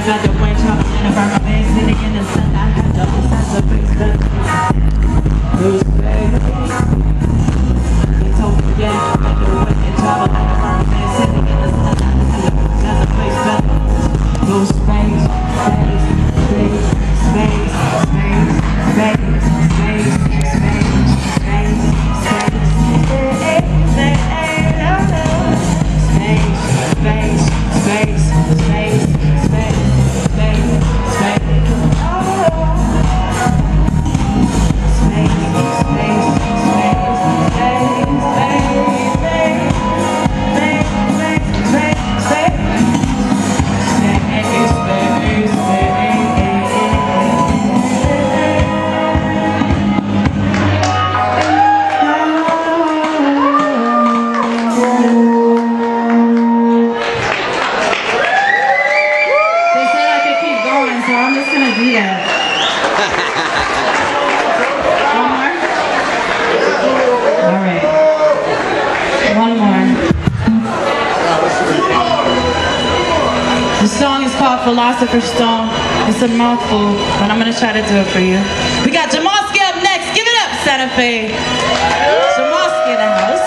got the wind chopping in the firmament, sitting in the sun. I had double sides of big gun. Lose baby. He told me yeah, I got the wind chopping in the firmament, sitting in the sun. I had double sides of big gun. Lose space, space, space, space, space, space, space, space, space, Philosopher's Stone. It's a mouthful, but I'm gonna try to do it for you. We got Jamalski up next. Give it up, Santa Fe. Jamalski in the house.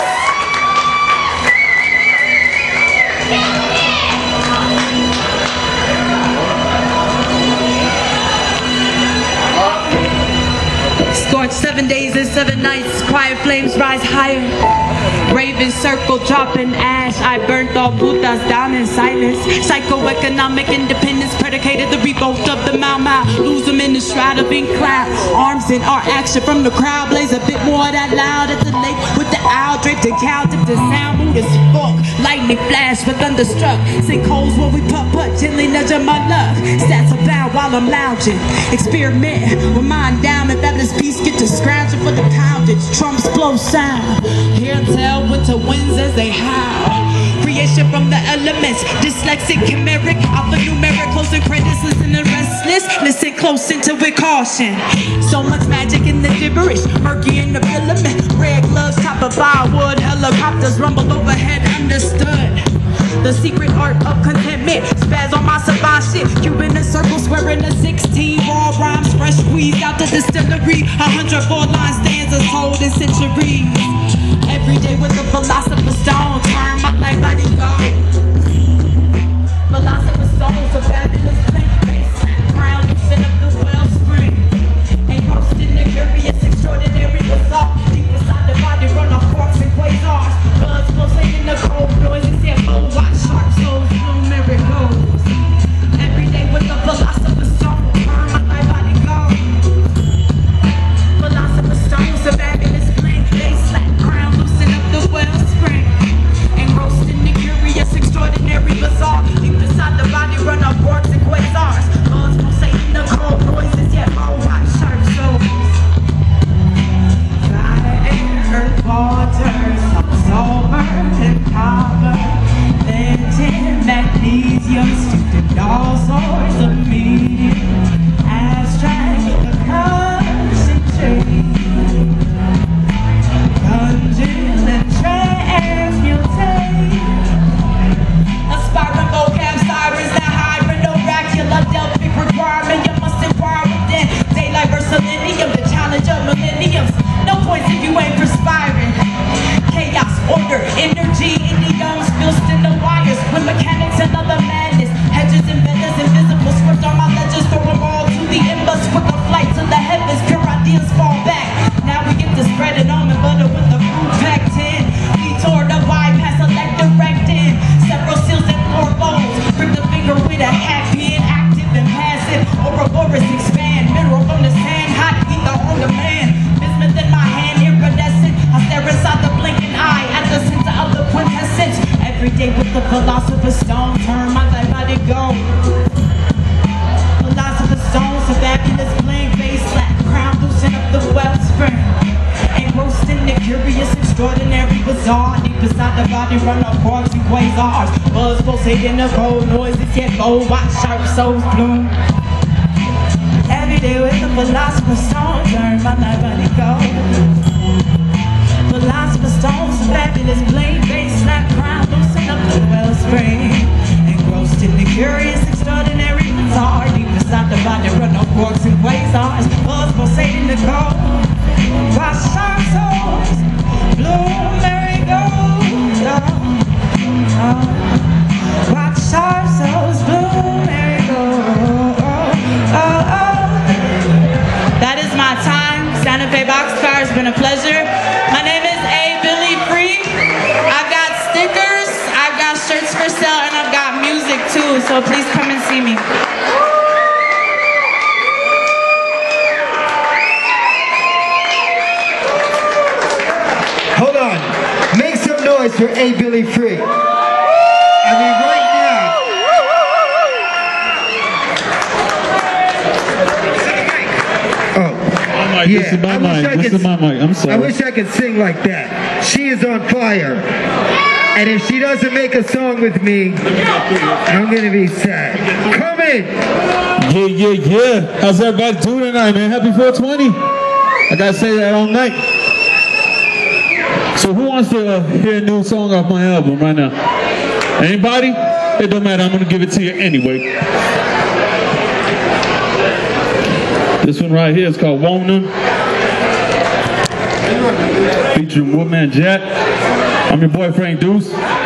Scorched 7 days and 7 nights. Quiet flames rise higher. Raven circle dropping ash. I burnt all putas down in silence. Psychoeconomic independence predicated the revolt of the Mau Mau. Lose them in the shroud of ink cloud. Arms in our action from the crowd. Blaze a bit more that loud at the lake with the owl draped in cow. Dip the sound mood as fuck. Lightning flash for thunderstruck. Sinkholes where we putt gently nudging my luck. Stats abound while I'm lounging. Experiment with mind down and fabulous beasts get to scrounging for the poundage. Trumps blow sound. Hear and tell winter winds as they howl. Creation from the elements, dyslexic, chimeric, alphanumeric, close and credits, listen and restless, listen close into with caution. So much magic in the gibberish, murky in the filament, red gloves, top of firewood, helicopters rumble overhead, understood. The secret art of contentment, spaz on my savant shit, Cuban a circle, squaring a 16, raw rhymes, fresh squeezed out the distillery, 104 line stanzas, told in centuries. Every day with the philosopher's stone, turn my life body go. Philosopher's stones, a fabulous plant-based crown, loosen up the wellspring. And roasting the curious, extraordinary result. Deep inside the body, run off quarks and quasars. Bloods pulsating the cold noises, yeah, oh, watch sharp souls, bloom miracles. Every day with the philosopher's stone, turn my life body go. Philosopher's stones, a fabulous plant-based crown. The wellspring and roasting the curious, extraordinary, bizarre. Deep inside the body, run up quarks and quasars. Buds pulsating the cold noises, yet all white sharp souls. Fire, air, earth, water, sulfur and copper, lead, tin, magnesium, student, all sorts of medium, abstract, the concentrate. Aspiring vocab sirens, the hybrid oracular Delphic requirement. You must inquire within daylight versus selenium, the challenge of millenniums. No points if you ain't perspiring. Chaos, order, energy, idioms, filced in the wires with mechanics and other madness. Hedges and feathers, invisible script on my ledgers, throw them all to the embers. Quick a flight to the heavens, pure ideas fall back. Now we get to spread it on and butter with the fruit packed in. Detour the bypass, select directing. Several seals and floor bowls. Grip the finger with a hat, being active and passive. Ouroboros expand, mineral from the sand, hot ether on demand. Bismuth in my hand, iridescent. I stare inside the blinking eye at the center of the quintessence. Every day with the philosopher's stone, turn my life body go. Philosopher's stones, a fabulous blank base, flat crown, loosen up the wellspring. And roasting the curious, extraordinary, bizarre. Deep inside the body, run up quarks and quasars. Buzz pulsating the cold noises, yet bold, watch sharp souls bloom. Every day with the philosopher's stone, turn my life body go. Philosopher's stones, a fabulous blade base, flat crown, loosen up the wellspring. And roasting the curious, extraordinary, bizarre. quarks and quasars, buzz pulsating the cold. Watch shark souls, blue marigolds. Watch shark souls, blue marigolds. That is my time. Santa Fe Boxcar, it's been a pleasure. My name is A. Billy Free. I've got stickers, I've got shirts for sale, and I've got music too, so please come and see me. Hold on. Make some noise for A. Billy Free. I mean, right now. Yeah, this is my mic. This is my mic. I'm sorry. I wish I could sing like that. She is on fire. And if she doesn't make a song with me, I'm going to be sad. Come in. Yeah. How's everybody doing tonight, man? Happy 420. I got to say that all night. So who wants to hear a new song off my album right now? Anybody? It don't matter. I'm going to give it to you anyway. This one right here is called Wona, featuring Woodman Jack. I'm your boy Frank Deuce.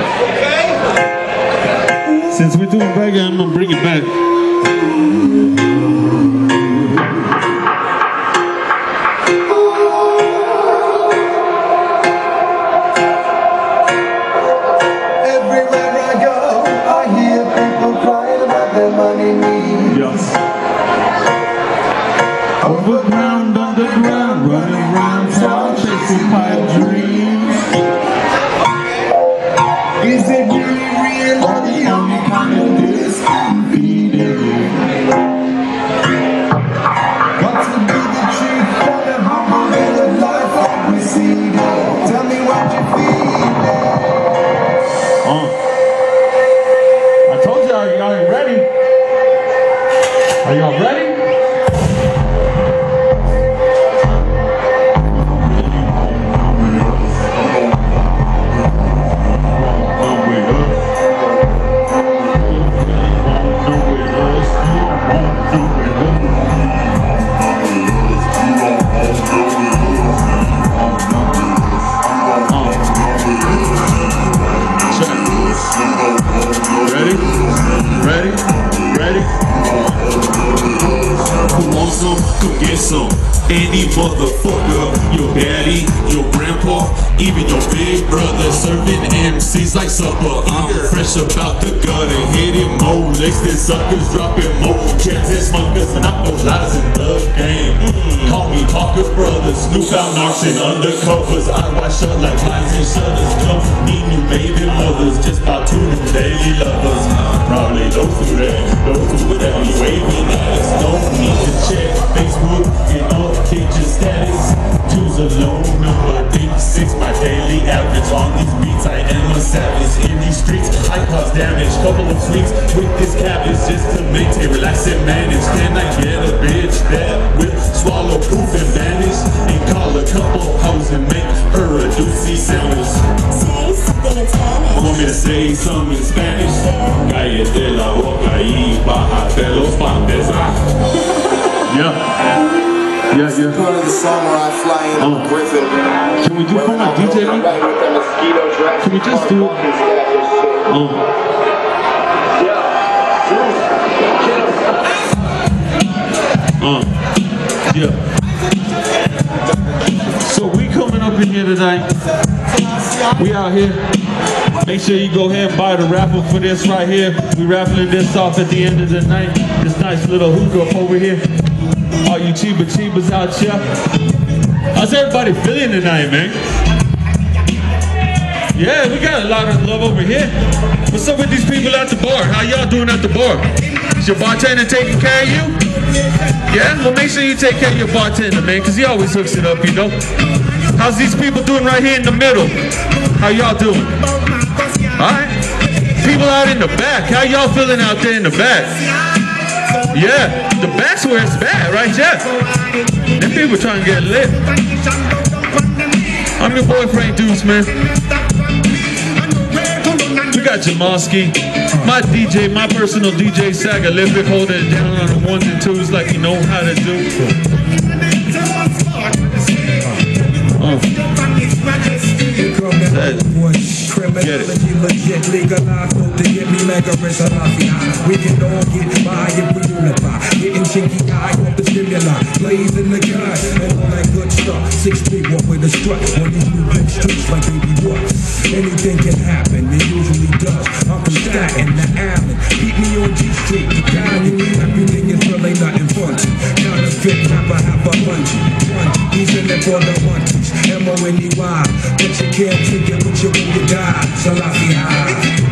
Since we're doing reggae, I'm gonna bring it back. Everywhere I go, I hear people crying about their money needs. Yes. Overground, underground, running around town, chasing pipe dreams. Is it really real or the only kind of this I'm feeding? Got to be the truth for the humble bit of life like we see. Tell me what you feel. I told y'all, y'all ain't ready. Are y'all ready? Ready? Who wants some? Who gets some? Any motherfucker, your daddy, your grandpa, even your big brother serving MCs like supper. I'm fresh about the gutter, hitting more licks than suckers, dropping more cats and smokers, and I know lies in the game. Call me Parker Brothers, snoop out narcs and undercovers. I wash up like lines and shutters. Come need new baby mothers, just about 2 new daily lovers. Probably those who would have me waving at us. Don't need to check Facebook and update your status. 2's a low number, 86 my daily average. On these beats I am a savage. In these streets I cause damage. Couple of sweets with this cabbage just to maintain, relax and manage. Can I get a bitch that will swallow proof and vanish? And call a couple hoes and make her a juicy sandwich. Want me to say something in Spanish? Cállate la boca y bájate los pantes. Yeah. Part of the song where I fly in on Griffin. Can we do for my DJ? Can we just do yeah. So we coming up in here tonight. We out here. Make sure you go ahead and buy the raffle for this right here. We raffling this off at the end of the night. This nice little hookup over here. All you cheebas out here. How's everybody feeling tonight, man? Yeah, we got a lot of love over here. What's up with these people at the bar? How y'all doing at the bar? Is your bartender taking care of you? Yeah? Well, make sure you take care of your bartender, man, because he always hooks it up, you know? How's these people doing right here in the middle? How y'all doing? Alright? People out in the back, how y'all feeling out there in the back? Yeah, the back's where it's bad, right, Jeff? Them people trying to get lit. I'm your boy Frank Deuce, man. We You got Jamalski, my DJ, my personal DJ, Sagalific, holding it down on the ones and twos like you know how to do. Criminology legit, legalized, hope to get me mega rich. We can all get by if we unify. Getting chinky eye off the stimuli, blazing the guy, and all that good stuff. 6 feet, walk with a strut on these new big streets like baby what? Anything can happen, it usually does. I'm from Staten to Allen, beat me on G Street, Italian. Everything is really nothing fun. Counterfeit rapper, have a bungee. He's in there for the monkeys, M-O-N-E-Y. But you can't take it with you when you die. Salafi high.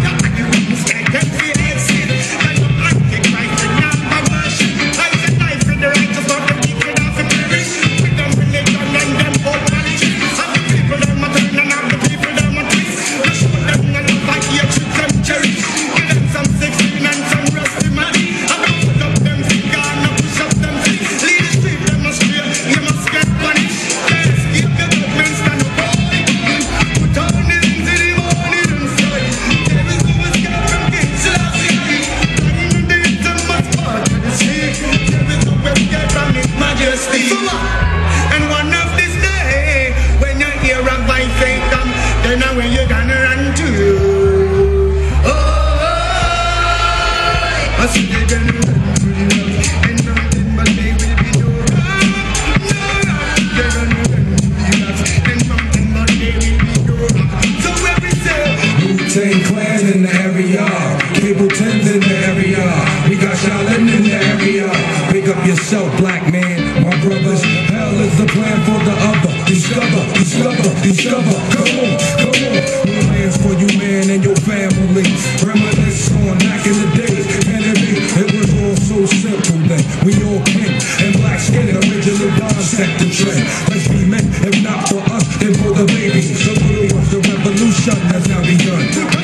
In the area, Cable 10's in the area. We got Shaolin in the area. Pick up yourself, black man, my brothers. Hell is the plan for the other. Discover, discover, discover. Come on, come on. No plans for you, man, and your family. Reminisce on back in the days. Kennedy, it was all so simple then. We all pink and black skin, original dissect the trend. Let's be men, if not for us, then for the babies. So the revolution has now begun.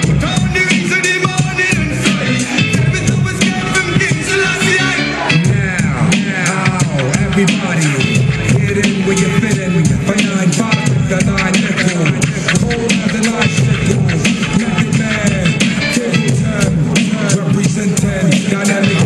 Everybody, get in where you fit in. For 9 5, the 9 nickel. Cold as an icicle. Naked man, Cable 10, representing dynamic.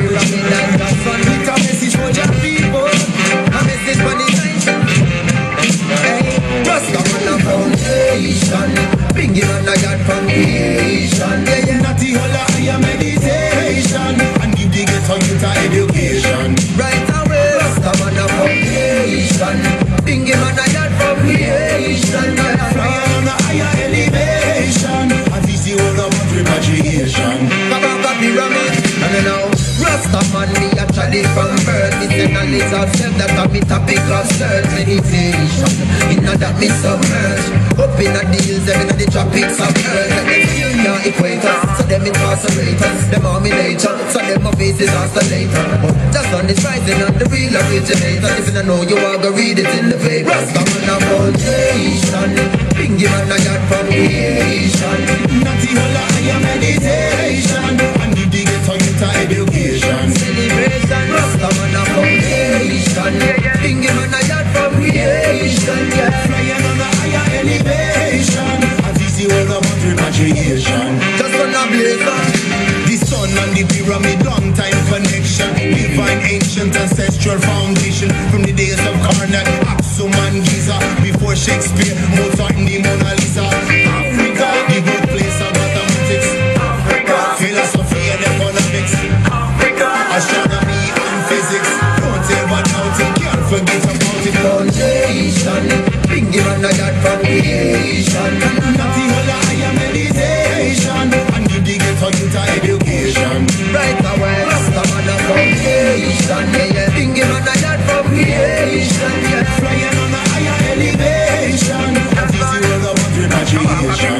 A message for your people. A message for the nation. Hey, Rastaman a foundation. Bring him on a God foundation. Yeah, not the whole of your meditation. And give the ghetto youth a education. Right away. Rastaman a foundation. Bring him on a God foundation. Flying on a higher elevation. And this the whole of repatriation. Baba pyramid. And you know, Rastaman me actually from birth. It's the knowledge of self that a me topic of search meditation. Inna that me submerge. Up inna the hills, them inna the tropics of earth. Let them feel your equator. So them incarcerators. Them are me nature. So them my faces oscillator. But the sun is rising on the real originator. If you don't know, you are gonna read it in the paper. Rastaman a foundation. Bring him on a God foundation. Not the whole of higher meditation. And give the ghetto youth a education. Celebration. Rastaman a foundation. Bring him on a God foundation. Flying on a higher elevation. And this the whole of repatriation. Just on a blazer. The sun and the pyramid, long time connection. Divine ancient ancestral foundation. From the days of Karnak, Aksum and Giza. Before Shakespeare, Mozart and the Mona Lisa. Africa, the birthplace of mathematics. Africa, philosophy and economics. Africa, astronomy and physics. Don't ever doubt it, can't forget about it. Foundation, bring him on a God foundation. Not the whole of higher meditation. And give the ghetto youth a education. Right away, Rastaman a foundation. Bring him on a God foundation. Flying on a higher elevation. And this is all about repatriation.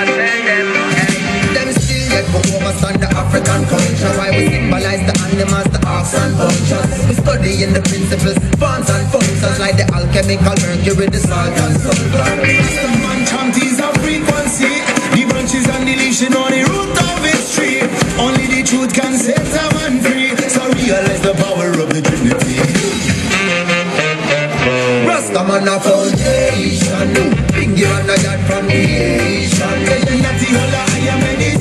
Them still yet go overstand the African culture. Why we symbolize the animals, the ox and vultures. We study in the principles, forms and functions. Like the alchemical mercury, the salt and sulfur. Rastaman chant is a frequency. The branches and the leash on the root of its tree. Only the truth can set a man free. So realize the power of the Trinity. Rastaman a foundation. Bring him on a God foundation. Not the whole of higher meditation.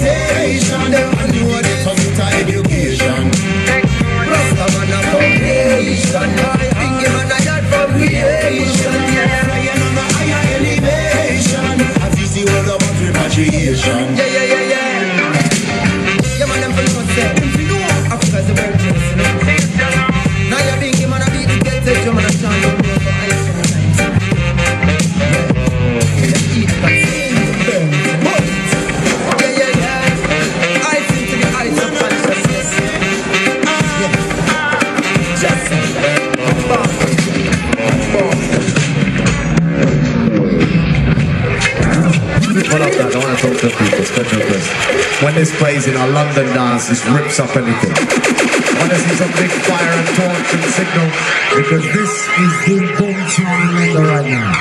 when this plays in our London dance, this rips up anything. I want to see some big fire and torch and signal, because this is the boom tune right now.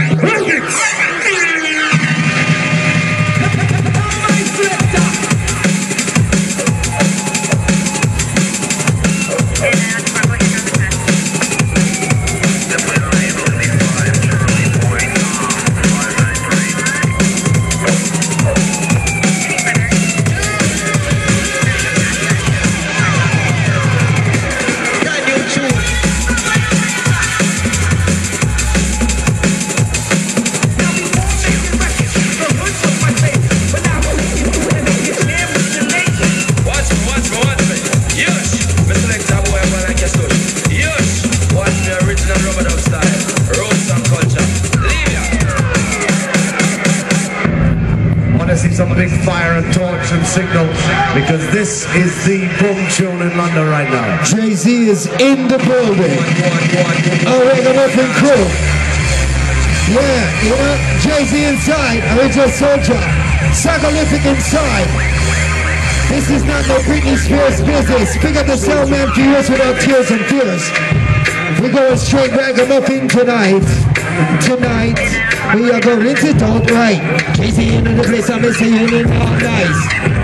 Some big fire and torch and signal, because this is the boom tune in London right now. Jay-Z is in the building. Oh, Ragamuffin crew. Yeah, you know, Jay-Z inside, Original Soldier, Sagolithic inside. This is not no Britney Spears business. Pick up the sound man for years without tears and fears. We're going straight Ragamuffin tonight. Tonight, we are going to talk right. Jay-Z into the place, I'm missing you in all nice.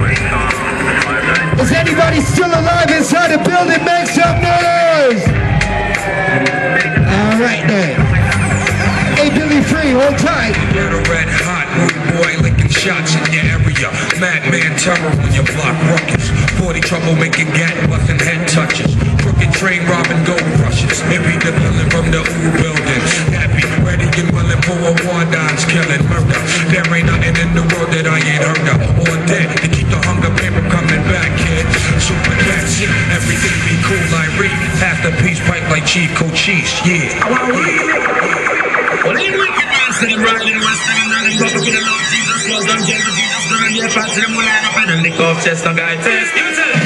Is anybody still alive inside the building? Make some noise! Alright then. Hey, Billy Free, hold tight. You're the red hot rude boy licking shots in your area. Madman terror on your block ruckus. 40 trouble making gat busting head touches. Crooked train robbing gold rushes. Maybe the villain from the ooh building. Happy, ready and willing for a war dance, killing murder. There ain't nothing in the world that I ain't heard of. Or dead to keep the hunger paper coming back, kid. Super cat shit, everything be cool like Reed. Half the piece pipe like Chief Cochise, yeah. Well, ain't wicked man sitting right in West End and then go to the Lord Jesus was them gentle Jesus, and yeah, pass them all out and lick off chest on guy test. Give it to them.